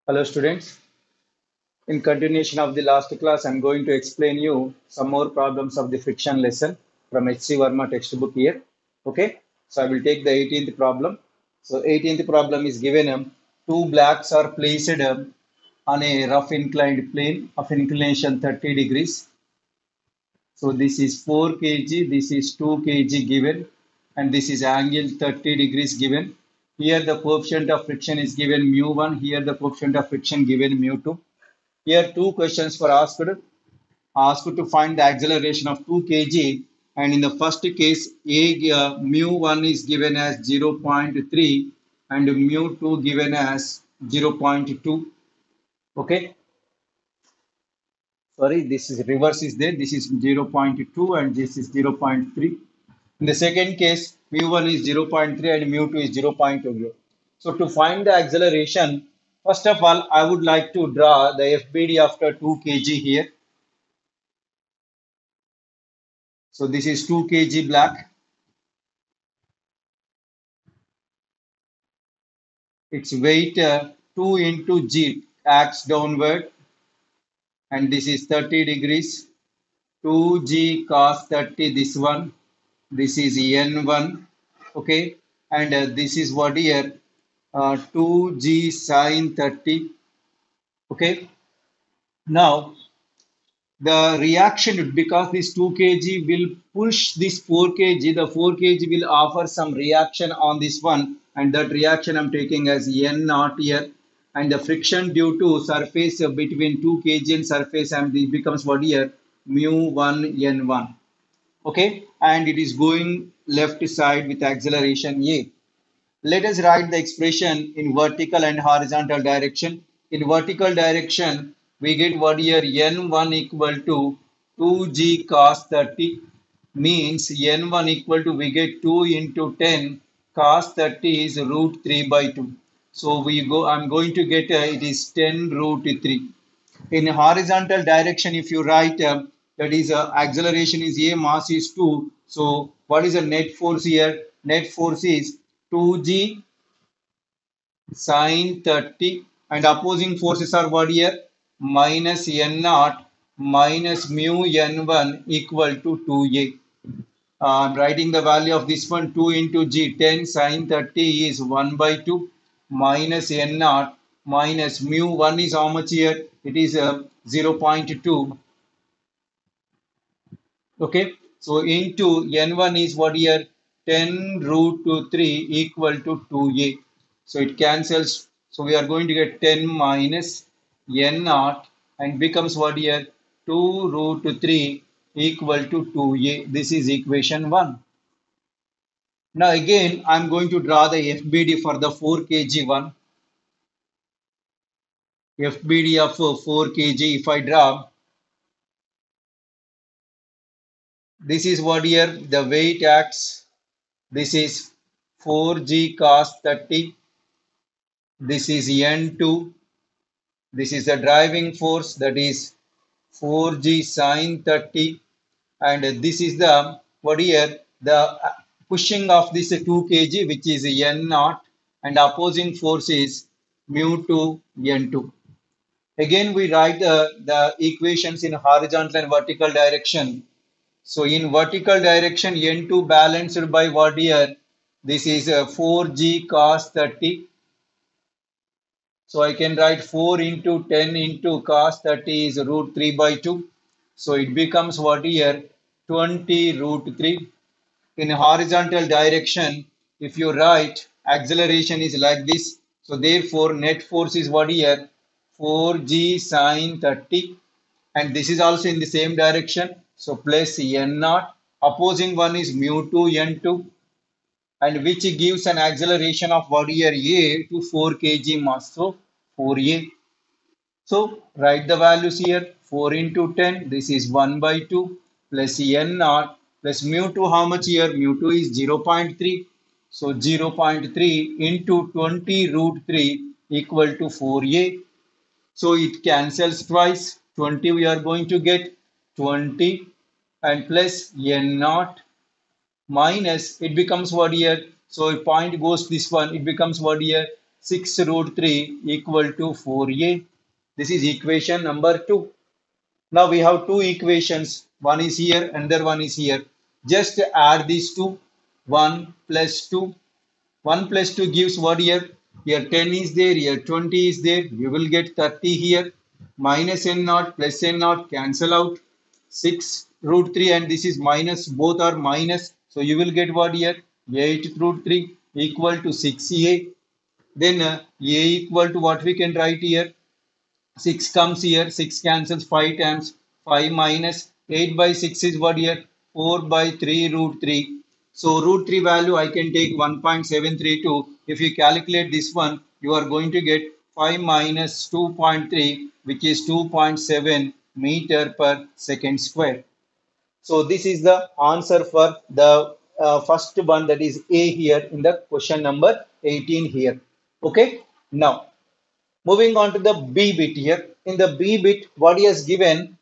Hello students. In continuation of the last class, I'm going to explain you some more problems of the friction lesson from H.C. Verma textbook here. Okay. So I will take the 18th problem. So 18th problem is given two blocks are placed on a rough inclined plane of inclination 30 degrees. So this is 4 kg, this is 2 kg given, and this is angle 30 degrees given. Here the coefficient of friction is given mu1, here the coefficient of friction given mu2. Here two questions were asked. Asked to find the acceleration of 2 kg, and in the first case, mu1 is given as 0.3 and mu2 given as 0.2. Okay, sorry, this is reverse is there. This is 0.2 and this is 0.3. In the second case, mu1 is 0.3 and mu2 is 0.2. So to find the acceleration, first of all, I would like to draw the FBD after 2 kg here. So this is 2 kg black. Its weight 2 into G acts downward, and this is 30 degrees. 2G cos 30, this one. This is N1. Okay. And this is what here? 2G sine 30. Okay. Now, the reaction, because this 2 kg will push this 4 kg, the 4 kg will offer some reaction on this one, and that reaction I'm taking as N naught here, and the friction due to surface between 2 kg and surface, and this becomes what here? Mu1 N1. Okay, and it is going left side with acceleration A. Let us write the expression in vertical and horizontal direction. In vertical direction, we get what here? N1 equal to 2G cos 30, means N1 equal to, we get 2 into 10 cos 30 is root 3 by 2. So I'm going to get it is 10 root 3. In horizontal direction, if you write that is acceleration is A, mass is 2. So what is the net force here? Net force is 2G sine 30, and opposing forces are what here? Minus N naught minus mu N1 equal to 2A. I'm writing the value of this one. 2 into G, 10 sine 30 is 1 by 2 minus N naught minus mu 1 is how much here? It is 0.2. Okay, so into N1 is what here? 10 root 2 3 equal to 2A. So it cancels. So we are going to get 10 minus N naught and becomes what here? 2 root 3 equal to 2A. This is equation 1. Now again, I'm going to draw the FBD for the 4 kg one. FBD of 4 kg, if I draw, this is what here? The weight acts. This is 4G cos 30. This is N2. This is the driving force, that is 4G sine 30. And this is the, what here? The pushing of this 2 kg, which is N naught, and opposing force is mu2 N2. Again, we write the equations in horizontal and vertical direction. So in vertical direction, N2 balanced by what here? This is 4G cos 30. So I can write 4 into 10 into cos 30 is root 3 by 2. So it becomes what here? 20 root 3. In horizontal direction, if you write acceleration is like this. So therefore net force is what here? 4G sine 30. And this is also in the same direction. So plus N naught. Opposing one is mu2 N2, and which gives an acceleration of what here? A to 4 kg mass. So 4A. So write the values here. 4 into 10, this is 1 by 2 plus N naught plus mu2, how much here? Mu2 is 0.3. So 0.3 into 20 root 3 equal to 4A. So it cancels twice. 20 we are going to get 20 and plus N naught minus, it becomes what here? So if point goes this one, it becomes what here? 6 root 3 equal to 4a. This is equation number 2. Now we have two equations. One is here, another one is here. Just add these two. 1 plus 2. 1 plus 2 gives what here? Here 10 is there, here 20 is there. You will get 30 here. Minus n naught plus n naught cancel out. 6 root 3 and this is minus. Both are minus. So you will get what here? 8 root 3 equal to 6a. Then a equal to what we can write here? 6 comes here, 6 cancels 5 times, 5 minus 8 by 6 is what here? 4 by 3 root 3. So root 3 value I can take 1.732. If you calculate this one, you are going to get 5 minus 2.3, which is 2.7 meter per second square. So this is the answer for the first one, that is A here in the question number 18 here. Okay. Now moving on to the B bit here. In the B bit, what he has given,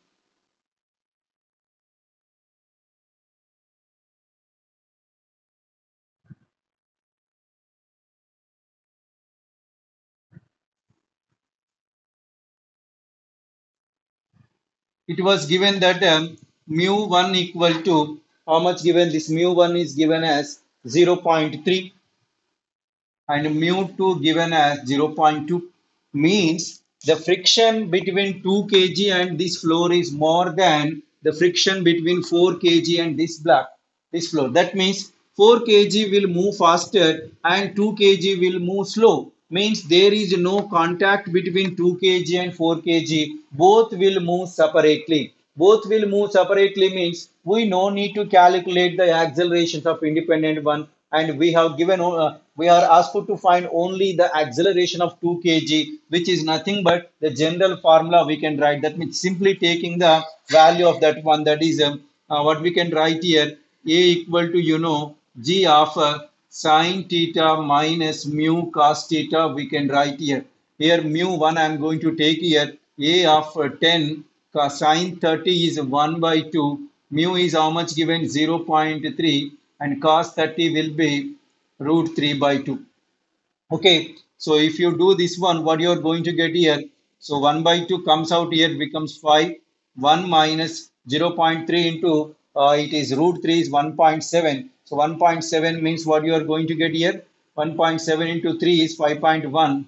it was given that mu1 equal to how much given? This mu1 is given as 0.3 and mu2 given as 0.2, means the friction between 2 kg and this floor is more than the friction between 4 kg and this floor. That means 4 kg will move faster and 2 kg will move slow, means there is no contact between 2 kg and 4 kg. Both will move separately. Both will move separately means we no need to calculate the accelerations of independent one, and we have given we are asked to find only the acceleration of 2 kg, which is nothing but the general formula we can write. That means simply taking the value of that one, that is what we can write here, a equal to g of sine theta minus mu cos theta we can write here. Here mu 1 I am going to take here, a of 10 cos sine 30 is 1 by 2, mu is how much given? 0.3, and cos 30 will be root 3 by 2. Okay, so if you do this one, what you are going to get here? So 1 by 2 comes out here, becomes 5. 1 minus 0.3 into it is root 3 is 1.7. So 1.7 means what you are going to get here? 1.7 into 3 is 5.1.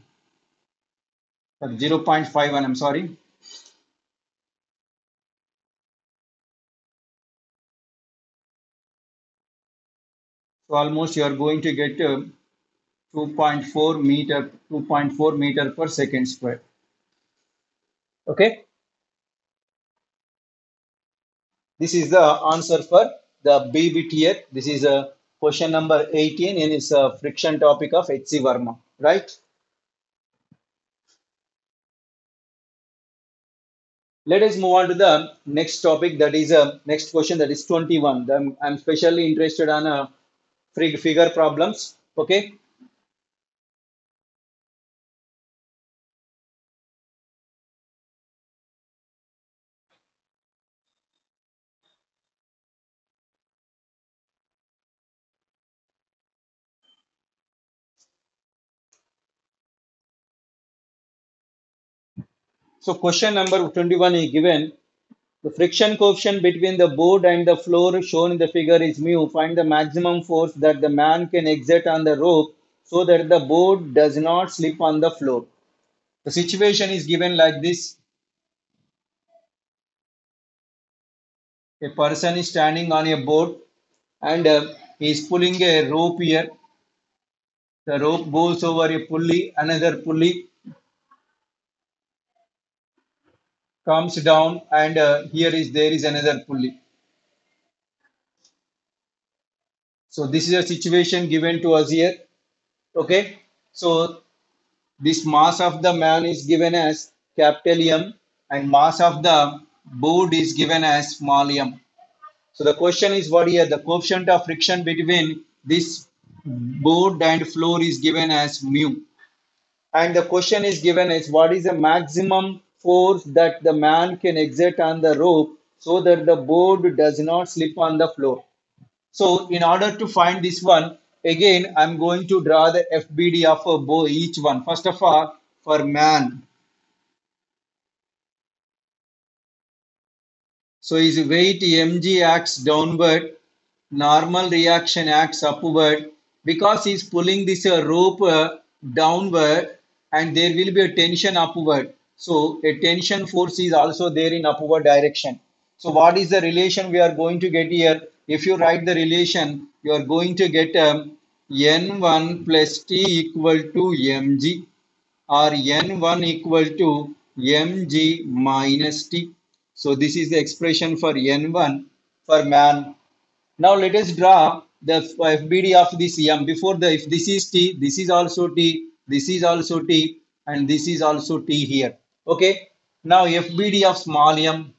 0.51, I'm sorry. So almost you are going to get 2.4 meter per second square. Okay. This is the answer for the B bit here. This is a question number 18 in its friction topic of H.C. Verma, right? Let us move on to the next topic, that is next question, that is 21. I'm especially interested on figure problems. Okay. So question number 21 is given. The friction coefficient between the board and the floor shown in the figure is mu. Find the maximum force that the man can exert on the rope so that the board does not slip on the floor. The situation is given like this. A person is standing on a board and he is pulling a rope here. The rope goes over a pulley, another pulley comes down, and there is another pulley. So this is a situation given to us here. Okay. So this mass of the man is given as capital M and mass of the board is given as small m. So the question is what here? The coefficient of friction between this board and floor is given as mu. And the question is given as what is the maximum force that the man can exert on the rope so that the board does not slip on the floor. So in order to find this one, again, I'm going to draw the FBD of each one. First of all, for man, so his weight mg acts downward, normal reaction acts upward because he's pulling this rope downward and there will be a tension upward. So a tension force is also there in upward direction. So what is the relation we are going to get here? If you write the relation, you are going to get N1 plus T equal to mg or N1 equal to mg minus T. So this is the expression for N1 for man. Now let us draw the FBD of this M. Before the, if this is T, this is also T, this is also T, and this is also T here. Okay. Now FBD of small m.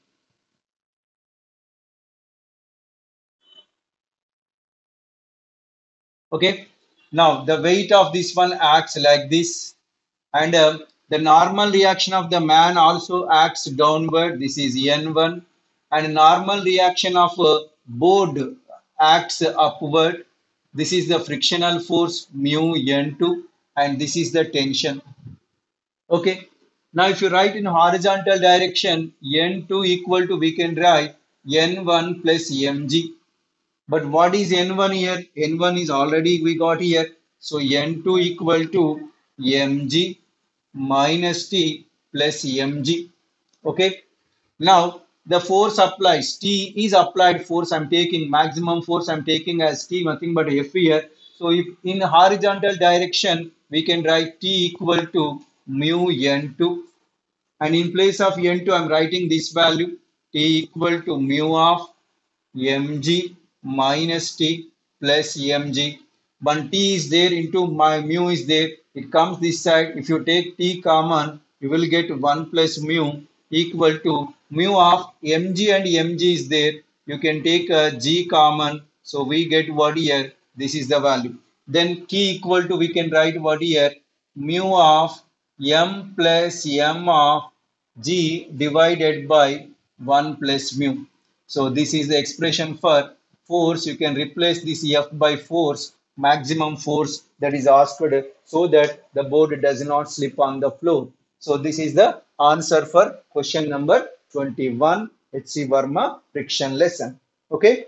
Okay. Now the weight of this one acts like this, and the normal reaction of the man also acts downward. This is N1, and normal reaction of board acts upward. This is the frictional force mu N2, and this is the tension. Okay. Now if you write in horizontal direction, N2 equal to, we can write N1 plus mg. But what is N1 here? N1 is already we got here. So N2 equal to mg minus T plus mg. Okay. Now the force applies. T is applied force. I'm taking maximum force. I'm taking as T, nothing but F here. So if in horizontal direction, we can write T equal to mu N2. And in place of N2, I'm writing this value T equal to mu of mg minus T plus mg. When T is there into my mu is there, it comes this side. If you take T common, you will get 1 plus mu equal to mu of mg, and mg is there. You can take a g common. So we get what here? This is the value. Then T equal to, we can write what here? Mu of m plus m of g divided by 1 plus mu. So this is the expression for force. You can replace this F by force, maximum force that is asked, so that the board does not slip on the floor. So this is the answer for question number 21, H.C. Verma friction lesson. Okay.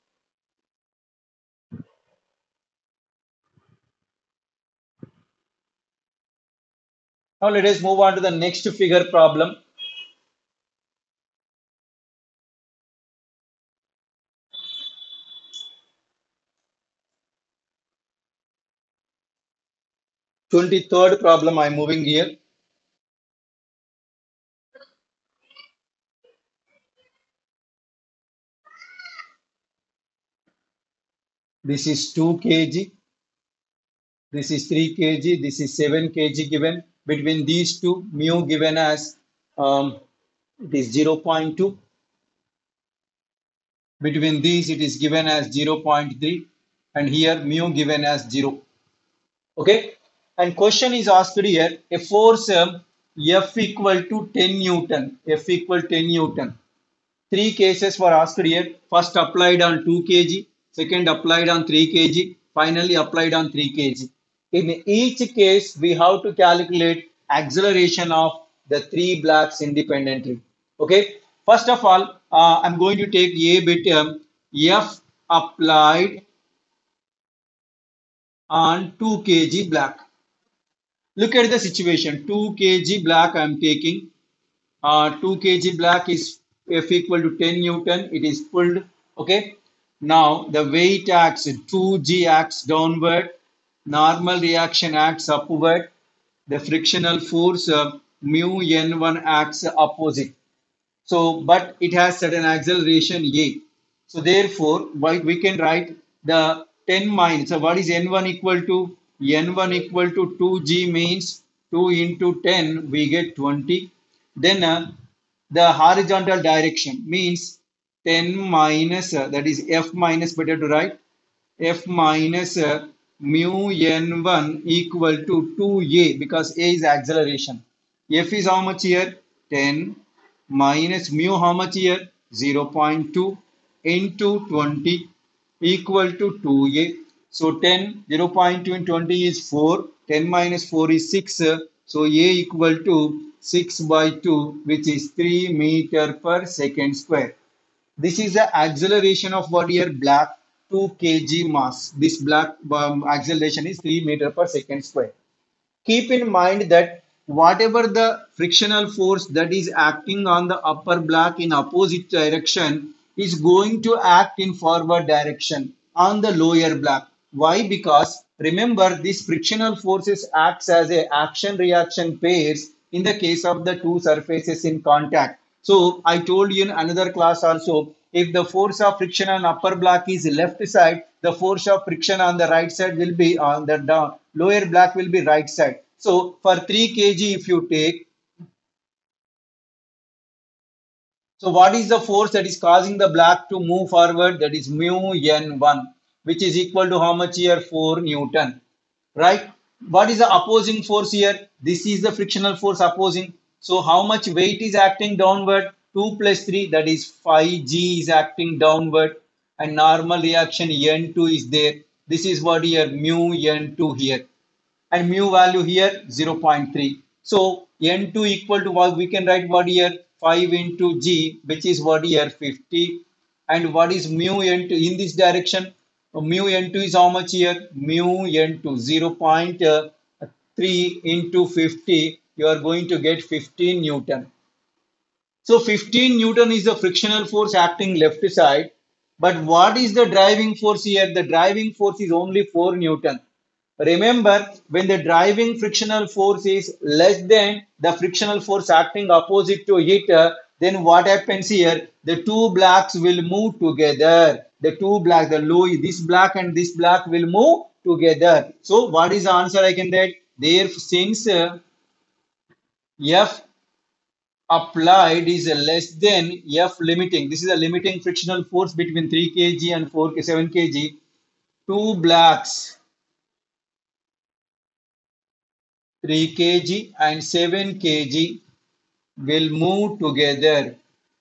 Now let us move on to the next figure problem. Twenty-third problem I'm moving here. This is 2 kg. This is 3 kg. This is 7 kg given. Between these two, mu given as it is 0.2. Between these, it is given as 0.3, and here mu given as 0. Okay. And question is asked here, a force F equal to 10 Newton. F equal 10 Newton. Three cases were asked here. First applied on 2 kg, second applied on 3 kg, finally applied on 3 kg. In each case, we have to calculate acceleration of the three blocks independently. Okay. First of all, I'm going to take a bit F applied on 2 kg block. Look at the situation. 2 kg block I'm taking. 2 kg block is F equal to 10 Newton. It is pulled. Okay. Now the weight acts, 2g acts downward. Normal reaction acts upward. The frictional force mu N1 acts opposite. So, but it has certain acceleration A. So therefore, we can write the 10 minus. So what is N1 equal to? N1 equal to 2g means 2 into 10, we get 20. Then the horizontal direction means 10 minus, that is F minus, better to write, F minus mu N1 equal to 2a, because A is acceleration. F is how much here? 10 minus mu how much here? 0.2 into 20 equal to 2a. So 10, 0.2 in 20 is 4. 10 minus 4 is 6. So A equal to 6 by 2, which is 3 meter per second square. This is the acceleration of what here black 2 kg mass. This black acceleration is 3 meter per second square. Keep in mind that whatever the frictional force that is acting on the upper block in opposite direction is going to act in forward direction on the lower block. Why? Because remember these frictional forces acts as a action reaction pairs in the case of the two surfaces in contact. So I told you in another class also, if the force of friction on upper block is left side, the force of friction on the right side will be on the down, lower block will be right side. So for 3 kg if you take, so what is the force that is causing the block to move forward? That is mu n1, which is equal to how much here? 4 Newton, right? What is the opposing force here? This is the frictional force opposing. So how much weight is acting downward? 2 plus 3, that is 5g is acting downward, and normal reaction n2 is there. This is what here mu n2 here, and mu value here 0.3. So n2 equal to what we can write what here 5 into g, which is what here 50. And what is mu n2 in this direction? Mu n2 is how much here? Mu n2 0.3 into 50. You are going to get 15 Newton. So 15 Newton is the frictional force acting left side. But what is the driving force here? The driving force is only 4 Newton. Remember, when the driving frictional force is less than the frictional force acting opposite to it, then what happens here? The two blocks will move together. The two blocks, the low, this block and this block will move together. So what is the answer I can get? There, since F applied is less than F limiting. This is a limiting frictional force between 3 kg and 7 kg. Two blocks 3 kg and 7 kg will move together.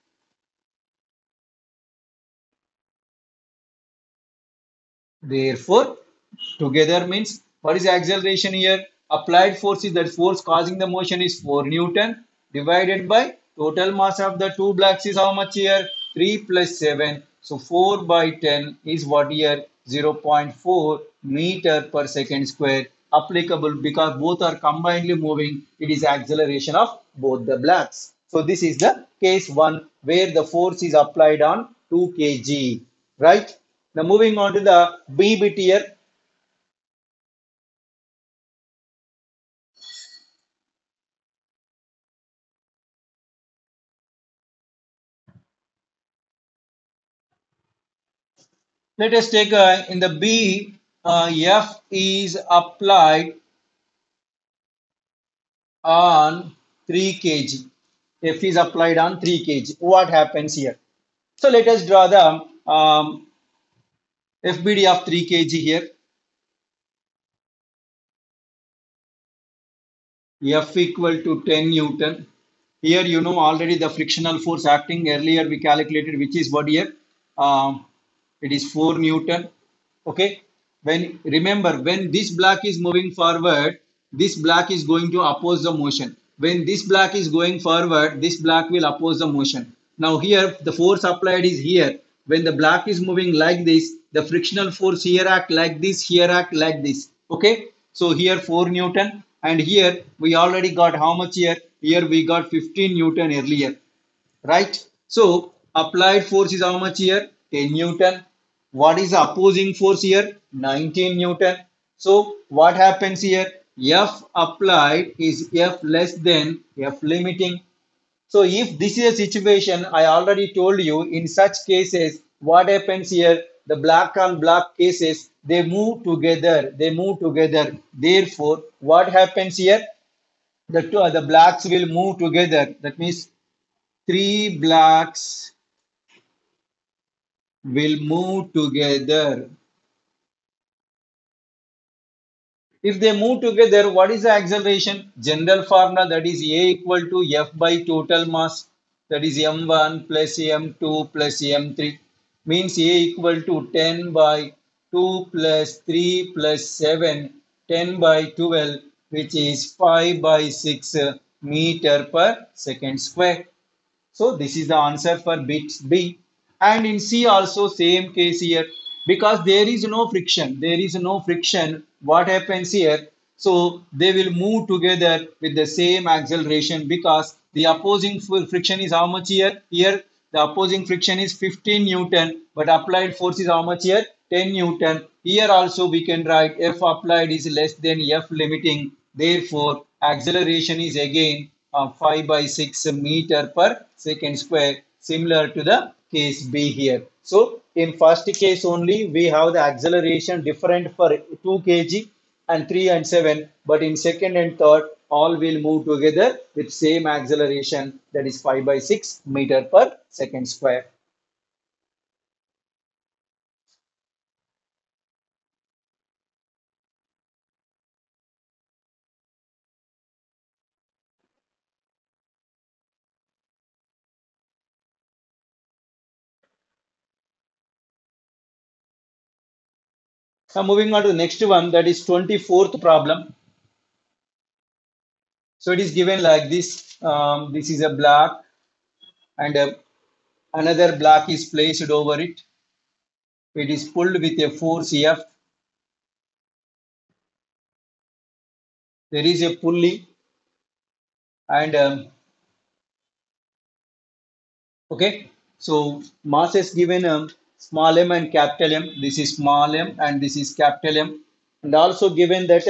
Therefore, together means what is acceleration here? Applied force is that force causing the motion is 4 Newton divided by total mass of the two blocks is how much here? 3 plus 7. So 4 by 10 is what here? 0.4 meter per second square applicable because both are combinedly moving. It is acceleration of both the blocks. So this is the case 1 where the force is applied on 2 kg, right? Now moving on to the B bit here. Let us take in the B, F is applied on 3 kg. F is applied on 3 kg. What happens here? So let us draw the FBD of 3 kg here. F equal to 10 Newton. Here you know already the frictional force acting earlier we calculated, which is what here? It is 4 Newton. Okay. When remember when this block is moving forward, this block is going to oppose the motion. When this block is going forward, this block will oppose the motion. Now here the force applied is here. When the block is moving like this, the frictional force here act like this, here act like this. Okay. So here 4 Newton, and here we already got how much here? Here we got 15 Newton earlier, right? So applied force is how much here? 10 Newton. What is the opposing force here? 19 Newton. So what happens here? F applied is F less than F limiting. So if this is a situation, I already told you in such cases, what happens here? The block on block cases, they move together. They move together. Therefore, what happens here? The blocks will move together. That means three blocks will move together. If they move together, what is the acceleration? General formula, that is A equal to F by total mass, that is m1 plus m2 plus m3, means A equal to 10 by 2 plus 3 plus 7, 10 by 12, which is 5 by 6 meter per second square. So this is the answer for bit B. And in C also same case here, because there is no friction. There is no friction. What happens here? So they will move together with the same acceleration, because the opposing friction is how much here? Here the opposing friction is 15 Newton, but applied force is how much here? 10 Newton. Here also we can write F applied is less than F limiting. Therefore, acceleration is again 5 by 6 meter per second square, similar to the case B here. So in first case only we have the acceleration different for 2 kg and 3 and 7, but in second and third all will move together with same acceleration, that is 5 by 6 meter per second square. Now moving on to the next one, that is 24th problem. So it is given like this. This is a block, and another block is placed over it. It is pulled with a force F. There is a pulley, and okay. So mass is given small m and capital M. This is small m and this is capital M, and also given that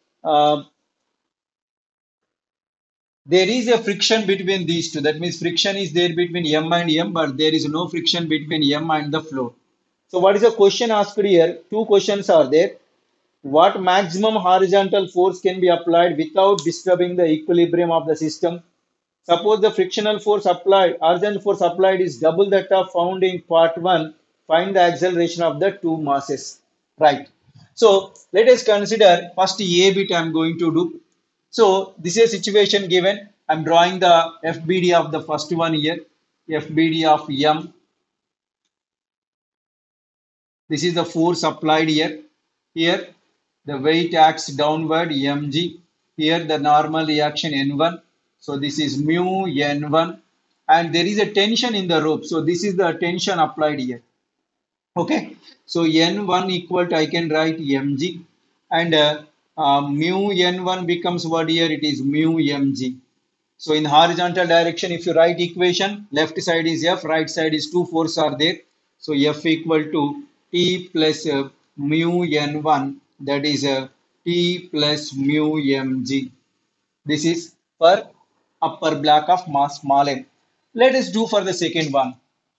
there is a friction between these two. That means friction is there between M and M, but there is no friction between M and the floor. So what is the question asked here? Two questions are there. What maximum horizontal force can be applied without disturbing the equilibrium of the system? Suppose the frictional force applied, horizontal force applied is double that of found in part 1. Find the acceleration of the two masses. Right. So let us consider first A bit I am going to do. So this is a situation given. I am drawing the FBD of the first one here. FBD of M. This is the force applied here. Here the weight acts downward mg. Here the normal reaction N1. So this is mu N1, and there is a tension in the rope. So this is the tension applied here. Okay. So N1 equal to, I can write mg, and mu N1 becomes what here? It is mu mg. So in horizontal direction, if you write equation, left side is F, right side is two forces are there. So F equal to T plus mu N1, that is T plus mu mg. This is for upper block of mass small m. Let us do for the second one.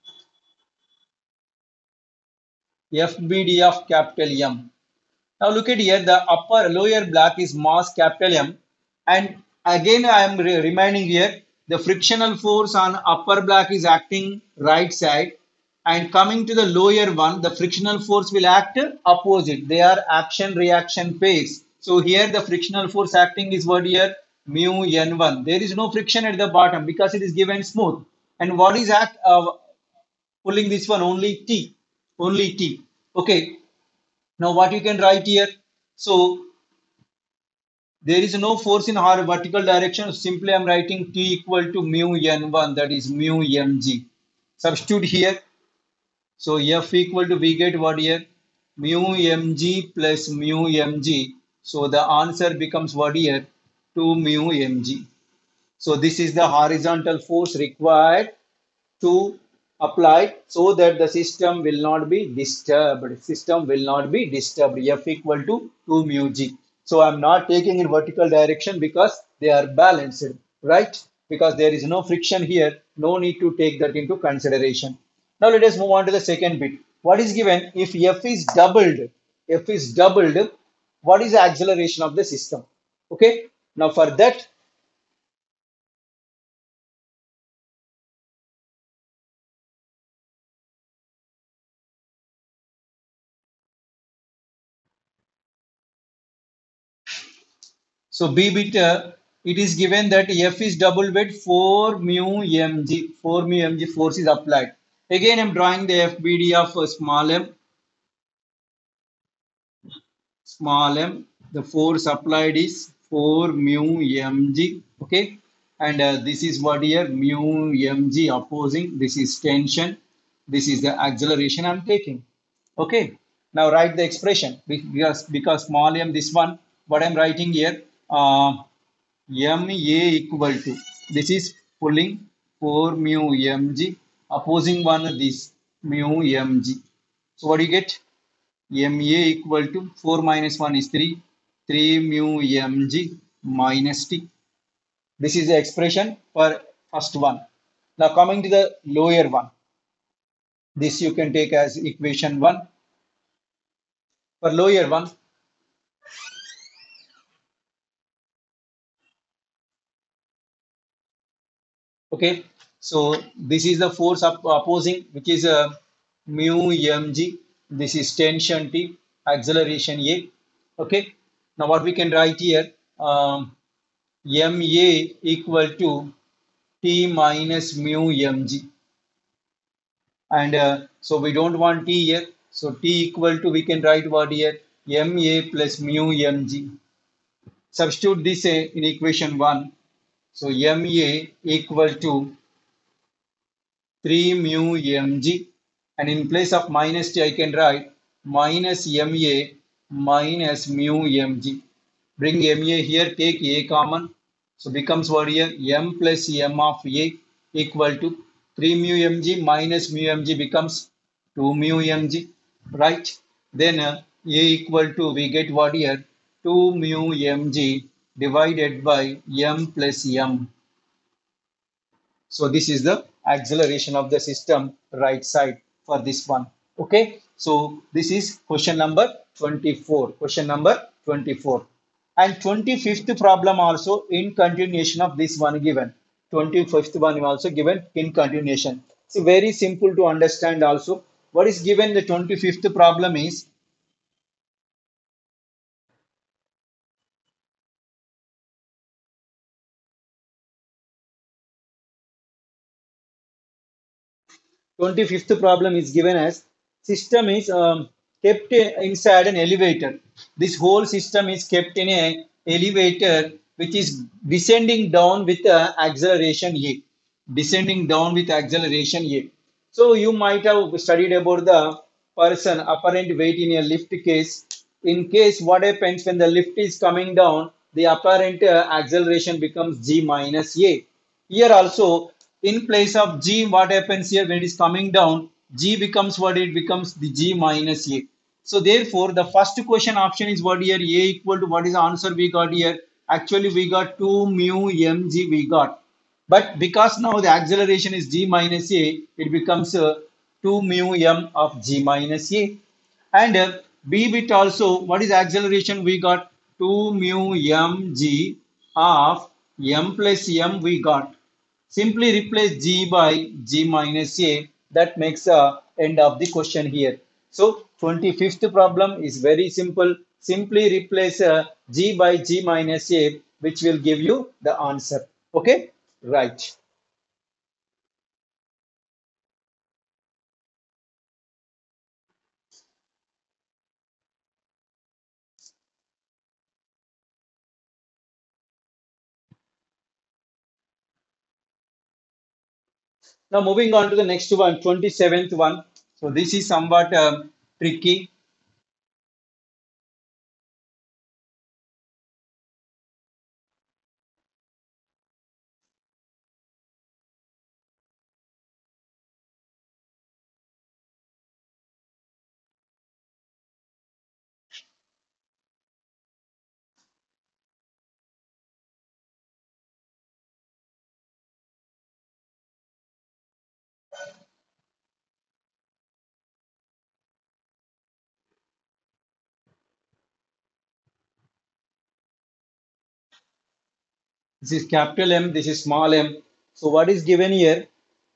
FBD of capital M. Now look at here, the upper lower block is mass capital M, and again I am reminding here the frictional force on upper block is acting right side, and coming to the lower one the frictional force will act opposite. They are action reaction pairs. So here the frictional force acting is what here? Mu N1. There is no friction at the bottom because it is given smooth. And what is pulling this one? Only T. Only T. Okay. Now what you can write here? So there is no force in our vertical direction. Simply I am writing T equal to mu N1, that is mu mg. Substitute here. So F equal to, we get what here? Mu mg plus mu mg. So the answer becomes what here? 2 mu mg. So this is the horizontal force required to apply so that the system will not be disturbed. System will not be disturbed. F equal to 2 mu g. So I'm not taking in vertical direction because they are balanced, right? Because there is no friction here. No need to take that into consideration. Now let us move on to the second bit. What is given? If F is doubled, what is the acceleration of the system? Okay. Now for that, so B beta, it is given that F is double weight 4 mu mg. 4 mu mg force is applied. Again, I'm drawing the FBD of small m. small m. The force applied is 4 mu mg. Okay, and this is what here mu mg opposing. This is tension. This is the acceleration I'm taking. Okay, now write the expression because small m this one. What I'm writing here, ma equal to, this is pulling 4 mu mg, opposing one this mu mg. So what do you get? MA equal to 4 minus 1 is 3, 3 mu mg minus t. This is the expression for first one. Now coming to the lower one. This you can take as equation 1. For lower one, okay. So this is the force opposing, which is mu mg. This is tension T, acceleration A. Okay. Now what we can write here, ma equal to T minus mu mg. And so we don't want T here. So T equal to, we can write what here, ma plus mu mg. Substitute this in equation 1. So ma equal to 3 mu mg, and in place of minus t I can write minus ma minus mu mg. Bring ma here, take a common, so becomes what here, m plus m of a equal to 3 mu mg minus mu mg becomes 2 mu mg, right? Then a equal to, we get what here, 2 mu mg divided by m plus m. So this is the acceleration of the system right side for this one. Okay. So this is question number 24. Question number 24. And 25th problem also in continuation of this one given. 25th one also given in continuation. So very simple to understand also. What is given the 25th problem is, 25th problem is given as system is kept inside an elevator. This whole system is kept in a elevator which is descending down with acceleration A. Descending down with acceleration A. So you might have studied about the person apparent weight in a lift case. In case what happens when the lift is coming down, the apparent acceleration becomes G minus A. Here also, in place of G, what happens here when it is coming down, G becomes what, it becomes the G minus A. So therefore, the first question option is what here, A equal to, what is the answer we got here? Actually, we got 2 mu mg we got. But because now the acceleration is G minus A, it becomes 2 mu m of G minus A. And B bit also, what is acceleration we got? 2 mu mg of m plus m we got. Simply replace G by G minus A. That makes the end of the question here. So 25th problem is very simple. Simply replace G by G minus A, which will give you the answer. Okay, right. Now moving on to the next one, 27th one. So this is somewhat tricky. This is capital M, this is small m. So what is given here?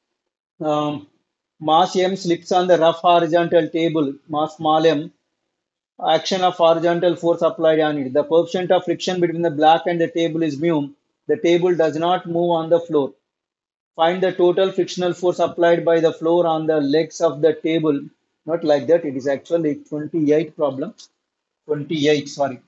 Mass m slips on the rough horizontal table, mass small m, action of horizontal force applied on it. The coefficient of friction between the block and the table is mu. The table does not move on the floor. Find the total frictional force applied by the floor on the legs of the table. Not like that, it is actually 28 problem. 28, sorry.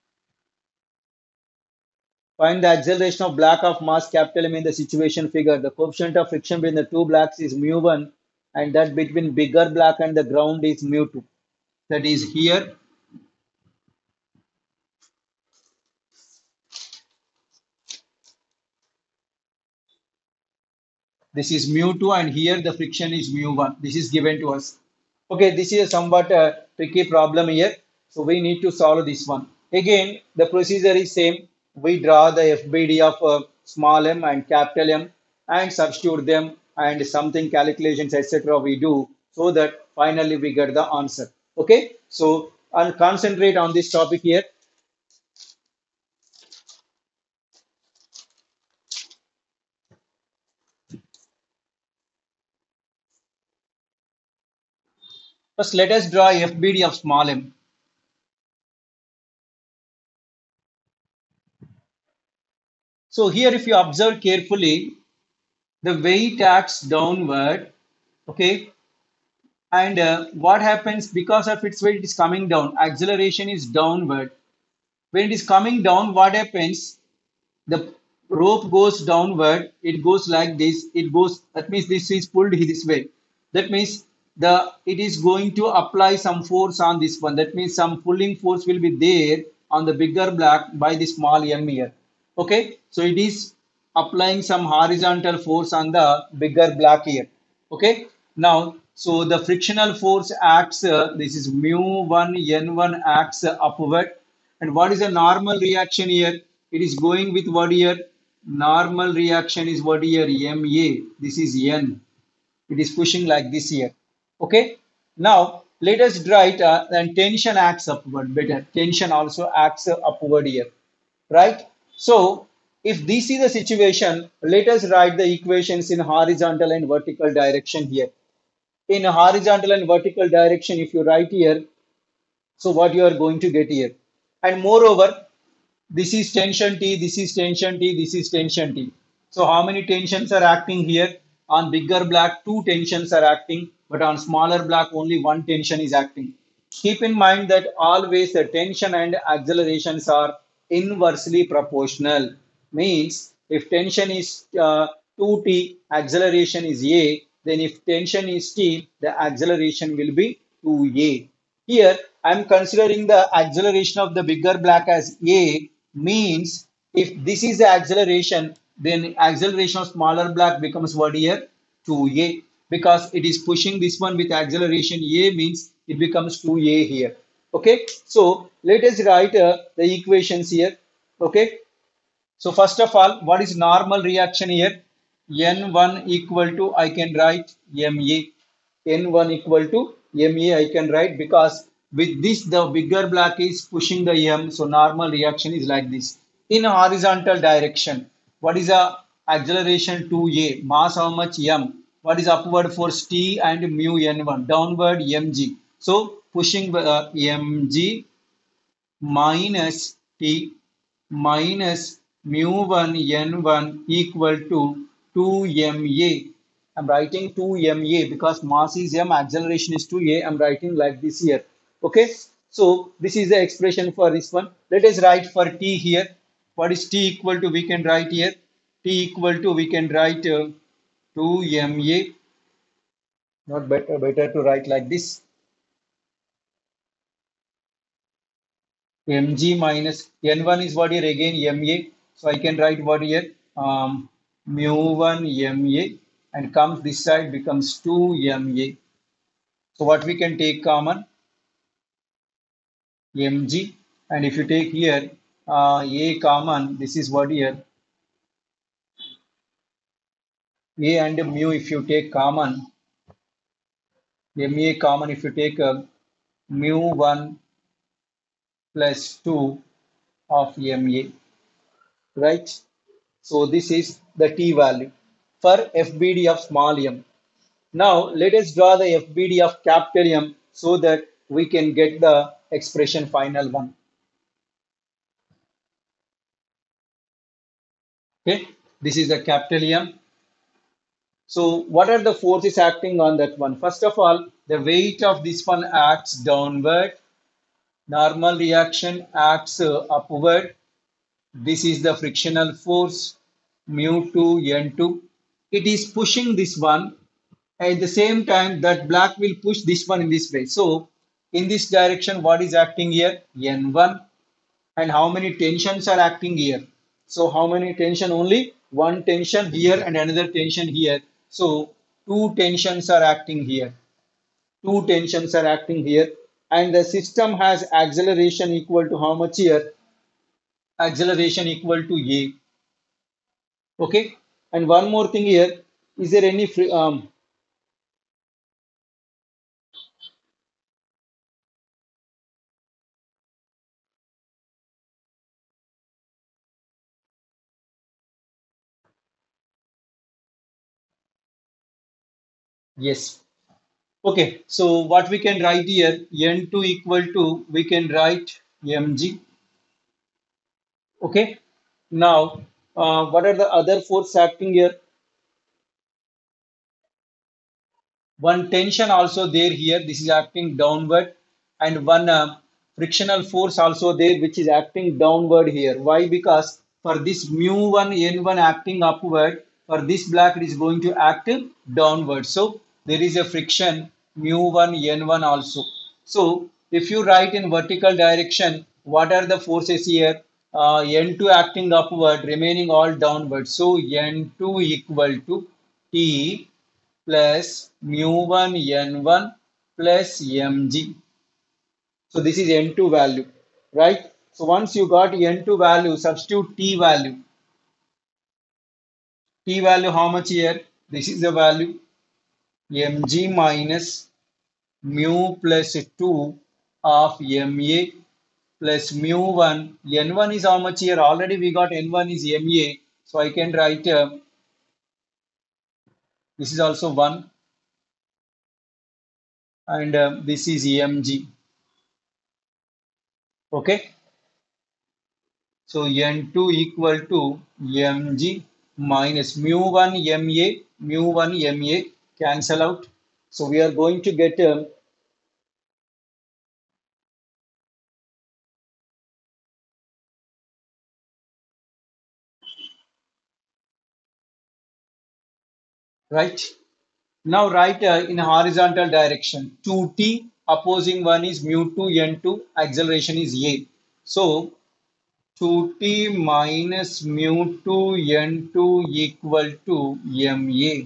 Find the acceleration of black of mass capital M in the situation figure. The coefficient of friction between the two blacks is mu1, and that between bigger black and the ground is mu2. That is here. This is mu2 and here the friction is mu1. This is given to us. Okay, this is a somewhat tricky problem here. So we need to solve this one. Again, the procedure is same. We draw the FBD of small m and capital M and substitute them and something calculations etc. we do so that finally we get the answer. Okay, so I'll concentrate on this topic here. First, let us draw FBD of small m. So here, if you observe carefully, the weight acts downward, okay, and what happens because of its weight is coming down, acceleration is downward. When it is coming down, what happens? The rope goes downward, it goes like this, it goes, that means this is pulled this way. That means it is going to apply some force on this one. That means some pulling force will be there on the bigger block by the small m here. Okay, so it is applying some horizontal force on the bigger block here. Okay, now so the frictional force acts, this is mu1 n1 acts upward. And what is the normal reaction here? It is going with what here? Normal reaction is what here? MA. This is N. It is pushing like this here. Okay. Now let us write and tension acts upward. Better. Tension also acts upward here. Right. So if this is the situation, let us write the equations in horizontal and vertical direction here. In horizontal and vertical direction, if you write here, so what you are going to get here. And moreover, this is tension T, this is tension T, this is tension T. So how many tensions are acting here? On bigger block, two tensions are acting, but on smaller block, only one tension is acting. Keep in mind that always the tension and accelerations are inversely proportional. Means if tension is 2T, acceleration is A, then if tension is T, the acceleration will be 2A. Here, I am considering the acceleration of the bigger block as A, means if this is the acceleration, then acceleration of smaller block becomes what here? 2A, because it is pushing this one with acceleration A, means it becomes 2A here. Okay, so let us write the equations here. Okay, so first of all, what is normal reaction here? N1 equal to, I can write MA. N1 equal to MA, I can write, because with this, the bigger block is pushing the M. So normal reaction is like this. In horizontal direction, what is the acceleration 2A? Mass how much M? What is upward force T and mu N1? Downward mg. So pushing mg minus T minus mu1 n1 equal to 2ma. I'm writing 2ma because mass is m, acceleration is 2a. I'm writing like this here. Okay, so this is the expression for this one. Let us write for t here. What is t equal to? We can write here. T equal to, we can write 2ma. Not better to write like this. Mg minus n1 is what here again ma. So I can write what here mu1 ma, and comes this side becomes 2ma. So what we can take common? Mg, and if you take here a common, this is what here a and mu. If you take common ma common, if you take mu1 plus 2 of ma, right? So this is the T value for FBD of small m. Now let us draw the FBD of capital M so that we can get the expression final one. Okay, this is the capital M. So what are the forces acting on that one? First of all, the weight of this one acts downward. Normal reaction acts upward. This is the frictional force mu2 n2. It is pushing this one. At the same time, that black will push this one in this way. So in this direction, what is acting here? N1. And how many tensions are acting here? So how many tension? Only one tension here and another tension here. So two tensions are acting here. Two tensions are acting here. And the system has acceleration equal to how much here? Acceleration equal to A. Okay. And one more thing here. Is there any yes. Okay. So what we can write here? N2 equal to, we can write mg. Okay. Now, what are the other forces acting here? One tension also there here. This is acting downward, and one frictional force also there, which is acting downward here. Why? Because for this mu1 n1 acting upward, for this black it is going to act downward. So there is a friction mu1 n1 also. So if you write in vertical direction, what are the forces here? N2 acting upward, remaining all downward. So N2 equal to T plus mu1 n1 plus mg. So this is n2 value, right? So once you got n2 value, substitute t value. T value how much here? This is the value mg minus mu plus 2 of ma plus mu1. N1 is how much here? Already we got n1 is ma. So I can write this is also 1 and this is mg. Okay. So N2 equal to mg minus mu1 ma cancel out. So we are going to get right. Now write in horizontal direction 2t, opposing one is mu2 n2, acceleration is a. So 2t minus mu2 n2 equal to ma.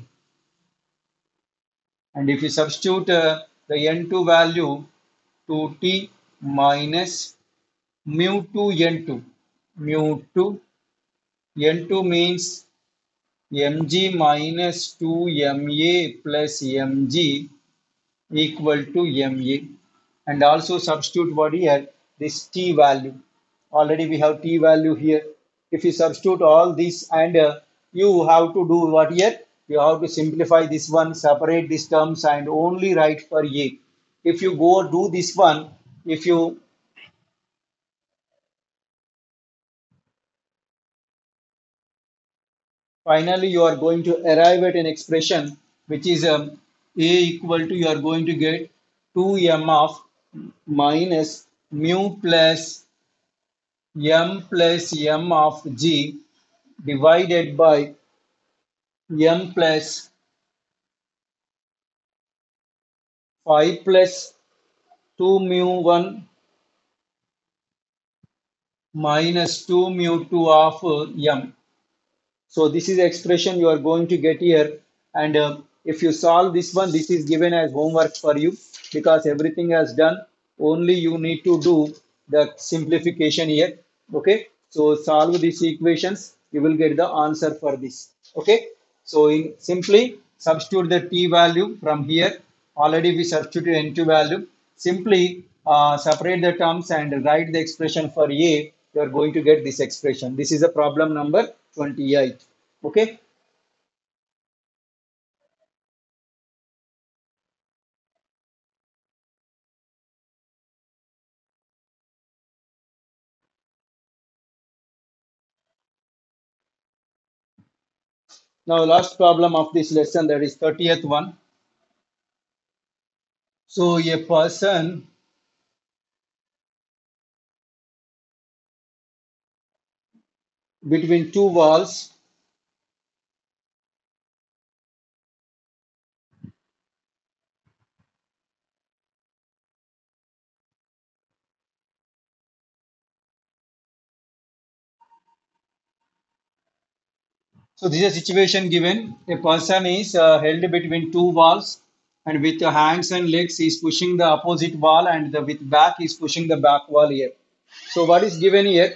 And if you substitute the n2 value, 2t minus mu2 n2. Mu2 n2 means mg minus 2ma plus mg equal to ma. And also substitute what here? This t value. Already we have t value here. If you substitute all this and you have to do what here? You have to simplify this one, separate these terms and only write for a. If you go do this one, if you finally you are going to arrive at an expression which is a equal to, you are going to get 2m of minus mu plus m plus m of g divided by m plus 5 plus 2 mu 1 minus 2 mu 2 of m. So this is the expression you are going to get here. And if you solve this one, this is given as homework for you because everything has done. Only you need to do the simplification here. Okay. So solve these equations. You will get the answer for this. Okay. So simply substitute the t value from here. Already we substituted n2 value. Simply separate the terms and write the expression for a. You are going to get this expression. This is a problem number 28. Okay. Now last problem of this lesson, that is 30th one. So a person between two walls. So this is a situation given. A person is held between two walls, and with the hands and legs he is pushing the opposite wall, and with back he is pushing the back wall here. So what is given here?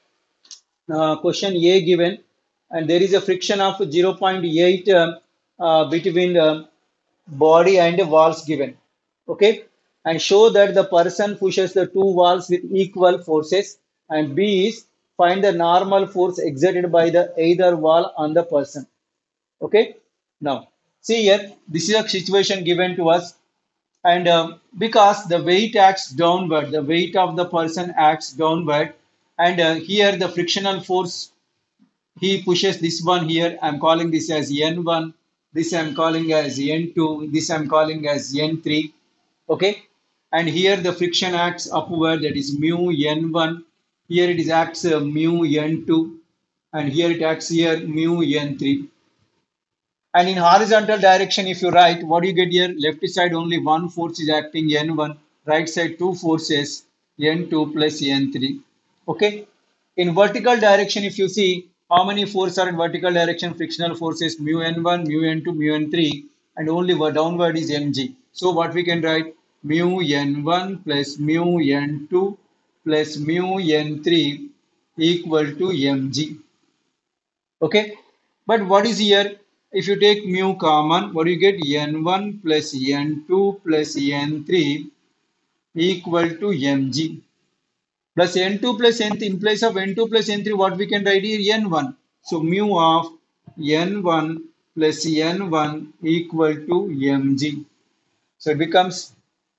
Question A given, and there is a friction of 0.8 between body and walls given. Okay, and show that the person pushes the two walls with equal forces. And B is find the normal force exerted by the either wall on the person. Okay, now see here, this is a situation given to us, and because the weight acts downward, the weight of the person acts downward, and here the frictional force, he pushes this one here. I'm calling this as N1. This I'm calling as N2. This I'm calling as N3. Okay. And here the friction acts upward, that is mu N1. Here it is acts mu N2. And here it acts here mu N3. And in horizontal direction, if you write, what do you get here? Left side only one force is acting N1. Right side two forces N2 plus N3. Okay. In vertical direction, if you see how many forces are in vertical direction, frictional forces mu N1, mu N2, mu N3, and only downward is mg. So what we can write? Mu N1 plus mu N2 plus mu N3 equal to mg. Okay, but what is here? If you take mu common, what do you get? N1 plus N2 plus N3 equal to mg. Plus N2 plus N3, in place of N2 plus N3, what we can write here? N1. So mu of N1 plus N1 equal to mg. So it becomes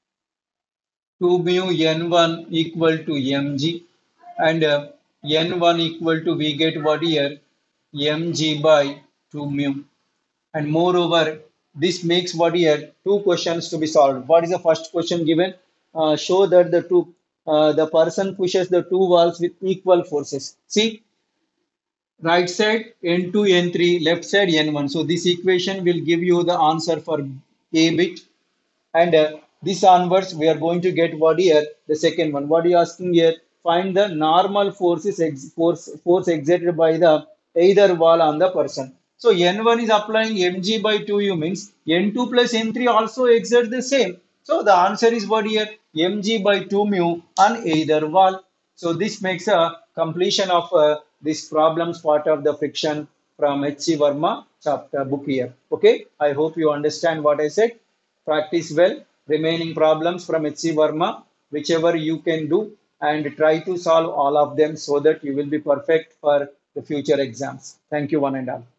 2 mu N1 equal to mg, and N1 equal to, we get what here? Mg by 2 mu. And moreover, this makes what here? Two questions to be solved. What is the first question given? Show that the person pushes the two walls with equal forces. See, right side N2, N3, left side N1. So this equation will give you the answer for A bit. And this onwards, we are going to get what here? The second one. What are you asking here? Find the normal force exerted by the either wall on the person. So N1 is applying mg by 2u, means N2 plus N3 also exert the same. So the answer is what here? Mg by 2 mu on either wall. So this makes a completion of this problems part of the friction from H.C. Verma chapter book here. Okay, I hope you understand what I said. Practice well remaining problems from H.C. Verma, whichever you can do, and try to solve all of them so that you will be perfect for the future exams. Thank you, one and all.